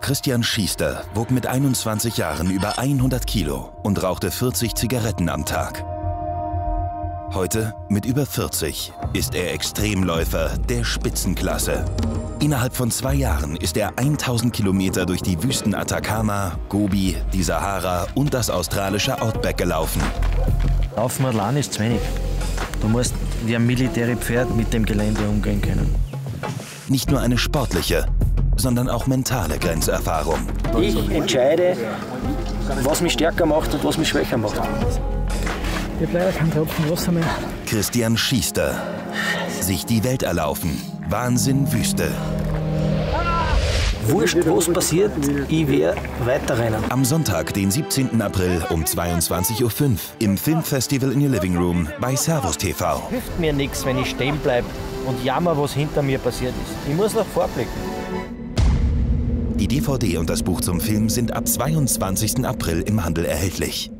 Christian Schiester wog mit 21 Jahren über 100 Kilo und rauchte 40 Zigaretten am Tag. Heute, mit über 40, ist er Extremläufer der Spitzenklasse. Innerhalb von 2 Jahren ist er 1000 Kilometer durch die Wüsten Atacama, Gobi, die Sahara und das australische Outback gelaufen. Laufen allein ist zu wenig. Du musst wie ein Militärpferd mit dem Gelände umgehen können. Nicht nur eine sportliche, sondern auch mentale Grenzerfahrung. Ich entscheide, was mich stärker macht und was mich schwächer macht. Ich habe leider keinen Tropfen Wasser mehr. Christian Schiester. Sich die Welt erlaufen. Wahnsinn, Wüste. Wurscht, was passiert, ich werde weiterrennen. Am Sonntag, den 17. April um 22:05 Uhr im Filmfestival in your Living Room bei Servus TV. Hilft mir nichts, wenn ich stehen bleibe und jammer, was hinter mir passiert ist. Ich muss nach vorblicken. Die DVD und das Buch zum Film sind ab 22. April im Handel erhältlich.